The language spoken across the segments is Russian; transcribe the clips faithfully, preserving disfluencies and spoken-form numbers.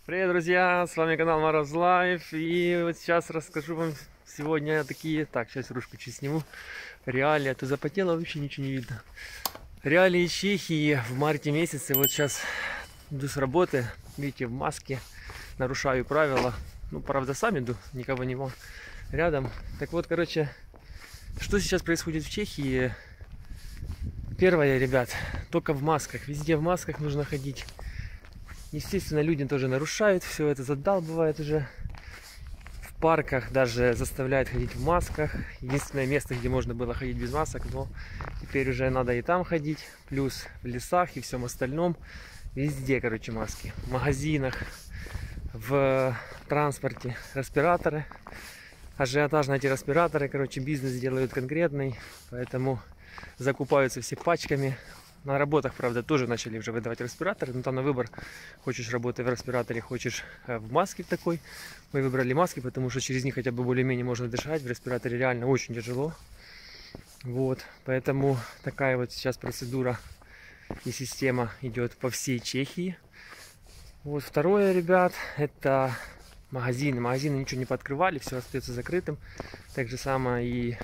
Привет, друзья! С вами канал Мороз Лайф. И вот сейчас расскажу вам сегодня такие... Так, сейчас ручку чуть сниму. Реалии. А то запотело, вообще ничего не видно. Реалии Чехии в марте месяце. Вот сейчас иду с работы. Видите, в маске. Нарушаю правила. Ну, правда, сам иду. Никого не мог рядом. Так вот, короче, что сейчас происходит в Чехии? Первое, ребят, только в масках. Везде в масках нужно ходить. Естественно, люди тоже нарушают, все это задалбывает уже. В парках даже заставляют ходить в масках. Единственное место, где можно было ходить без масок, но теперь уже надо и там ходить. Плюс в лесах и всем остальном. Везде, короче, маски. В магазинах, в транспорте респираторы. Ажиотаж на эти респираторы, короче, бизнес делают конкретный. Поэтому закупаются все пачками. На работах, правда, тоже начали уже выдавать респираторы, но там на выбор. Хочешь работать в респираторе, хочешь в маске такой. Мы выбрали маски, потому что через них хотя бы более-менее можно дышать. В респираторе реально очень тяжело. Вот, поэтому такая вот сейчас процедура и система идет по всей Чехии. Вот второе, ребят, это магазины. Магазины ничего не пооткрывали, все остается закрытым. Так же самое и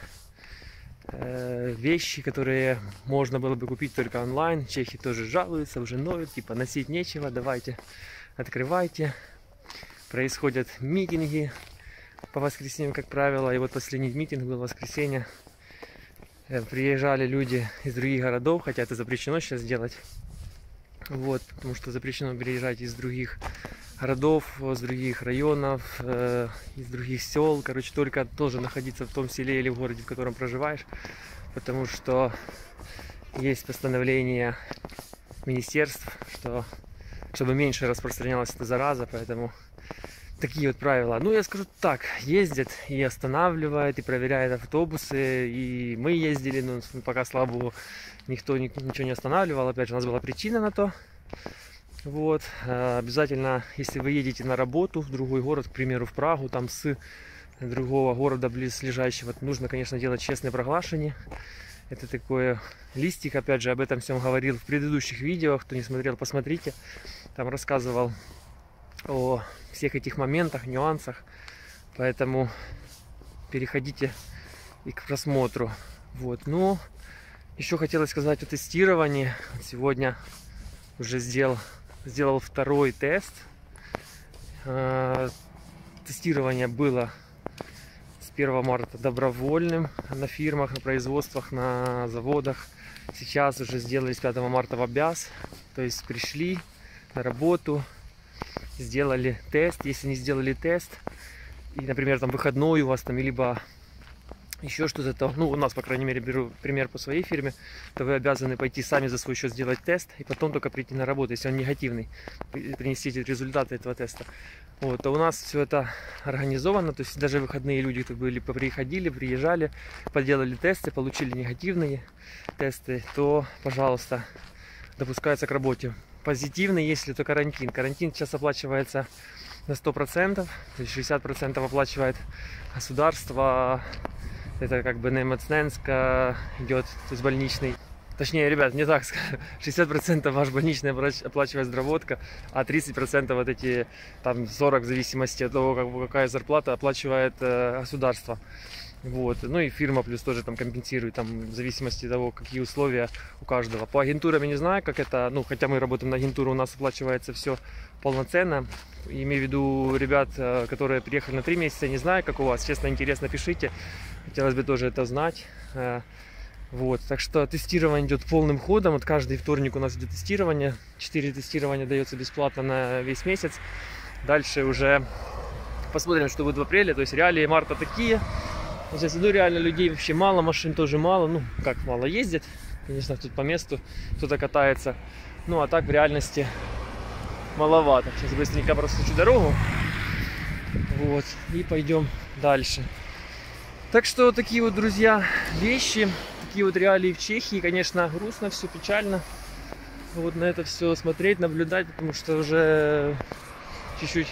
вещи, которые можно было бы купить только онлайн. Чехи тоже жалуются, уже ноют, типа носить нечего, давайте открывайте. Происходят митинги по воскресеньям, как правило. И вот последний митинг был в воскресенье. Приезжали люди из других городов, хотя это запрещено сейчас делать. Вот, потому что запрещено приезжать из других городов, с других районов, э, из других сел. Короче, только должен находиться в том селе или в городе, в котором проживаешь. Потому что есть постановление министерств, что чтобы меньше распространялась эта зараза. Поэтому такие вот правила. Ну, я скажу так, ездят и останавливают, и проверяют автобусы. И мы ездили, но пока, слава богу, никто ничего не останавливал. Опять же, у нас была причина на то. Вот, обязательно, если вы едете на работу в другой город, к примеру, в Прагу, там с другого города близлежащего, нужно, конечно, делать честное проглашение. Это такой листик, опять же, об этом всем говорил в предыдущих видео. Кто не смотрел, посмотрите. Там рассказывал о всех этих моментах, нюансах. Поэтому переходите и к просмотру. Вот, ну, еще хотелось сказать о тестировании. Сегодня уже сделал Сделал второй тест. Тестирование было с первого марта добровольным на фирмах, на производствах, на заводах. Сейчас уже сделали с пятого марта в обяз. То есть пришли на работу, сделали тест. Если не сделали тест, и, например, там выходной у вас там, либо еще что-то, то, ну, у нас, по крайней мере, беру пример по своей фирме, то вы обязаны пойти сами за свой счет сделать тест, и потом только прийти на работу, если он негативный, принести результаты этого теста. Вот, то у нас все это организовано, то есть даже выходные люди, кто были, приходили, приезжали, поделали тесты, получили негативные тесты, то, пожалуйста, допускаются к работе. Позитивный, если то карантин. Карантин сейчас оплачивается на сто процентов, то есть шестьдесят процентов оплачивает государство. Это как бы немецненска идет, то есть больничный. Точнее, ребят, не так скажу. шестьдесят процентов ваш больничный оплачивает здравотка, а тридцать процентов вот эти там сорок в зависимости от того, как, какая зарплата, оплачивает э, государство. Вот. Ну и фирма плюс тоже там компенсирует, там, в зависимости от того, какие условия у каждого. По агентурам я не знаю, как это, ну, хотя мы работаем на агентуру, у нас оплачивается все полноценно. Имею в виду ребят, которые приехали на три месяца, не знаю, как у вас. Честно, интересно, пишите. Хотелось бы тоже это знать. Вот, так что тестирование идет полным ходом. Вот каждый вторник у нас идет тестирование. четыре тестирования дается бесплатно на весь месяц. Дальше уже посмотрим, что будет в апреле. То есть реалии марта такие. Сейчас иду, реально людей вообще мало, машин тоже мало. Ну, как мало ездит. Конечно, тут по месту кто-то катается. Ну, а так в реальности маловато. Сейчас быстренько просучу дорогу. Вот. И пойдем дальше. Так что такие вот, друзья, вещи. Такие вот реалии в Чехии. Конечно, грустно все, печально. Вот на это все смотреть, наблюдать. Потому что уже чуть-чуть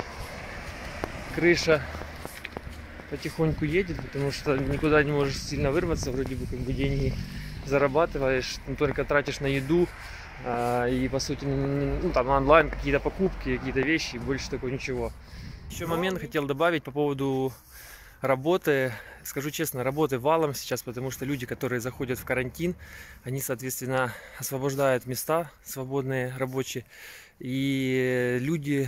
крыша потихоньку едет, потому что никуда не можешь сильно вырваться, вроде бы как бы деньги зарабатываешь, только тратишь на еду, И по сути, ну, там онлайн какие-то покупки, какие-то вещи, больше такого ничего. Еще момент хотел добавить по поводу работы. Скажу честно, работы валом сейчас, потому что люди, которые заходят в карантин, они, соответственно, освобождают места свободные, рабочие. И люди,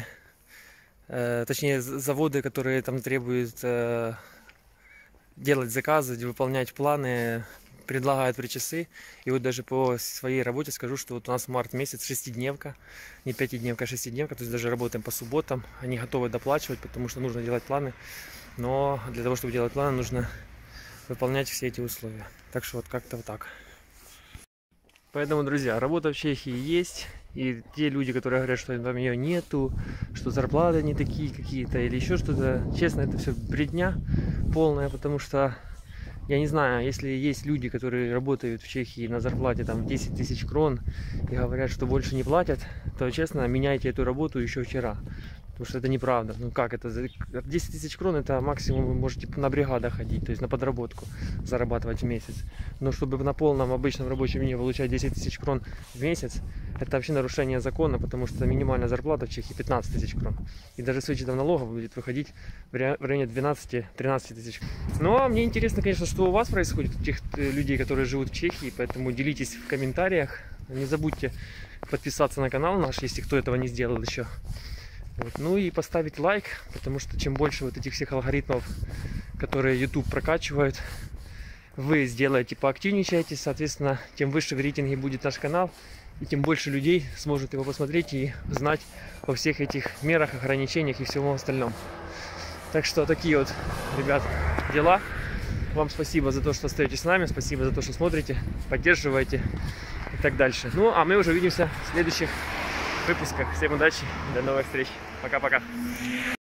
э, точнее заводы, которые там требуют э, делать заказы, выполнять планы, предлагают причасы. И вот даже по своей работе скажу, что вот у нас март месяц, шестидневка, не пятидневка, а шестидневка, то есть даже работаем по субботам. Они готовы доплачивать, потому что нужно делать планы. Но для того, чтобы делать планы, нужно выполнять все эти условия. Так что вот как-то вот так. Поэтому, друзья, работа в Чехии есть. И те люди, которые говорят, что там ее нету, что зарплаты не такие какие-то или еще что-то, честно, это все бредня полная, потому что я не знаю, если есть люди, которые работают в Чехии на зарплате там десять тысяч крон и говорят, что больше не платят, то, честно, меняйте эту работу еще вчера. Потому что это неправда. Ну как это? десять тысяч крон это максимум вы можете на бригаду ходить, то есть на подработку зарабатывать в месяц. Но чтобы на полном обычном рабочем дне получать десять тысяч крон в месяц, это вообще нарушение закона, потому что минимальная зарплата в Чехии пятнадцать тысяч крон. И даже с вычетом налогов будет выходить в районе двенадцати-тринадцати тысяч. Ну а мне интересно, конечно, что у вас происходит, у тех людей, которые живут в Чехии, поэтому делитесь в комментариях. Не забудьте подписаться на канал наш, если кто этого не сделал еще. Вот. Ну и поставить лайк, потому что чем больше вот этих всех алгоритмов, которые YouTube прокачивает, вы сделаете, поактивничаете, соответственно, тем выше в рейтинге будет наш канал, и тем больше людей сможет его посмотреть и знать о всех этих мерах, ограничениях и всем остальном. Так что такие вот, ребят, дела. Вам спасибо за то, что остаетесь с нами, спасибо за то, что смотрите, поддерживаете и так дальше. Ну, а мы уже увидимся в следующих выпусках. Всем удачи, до новых встреч. Пока-пока.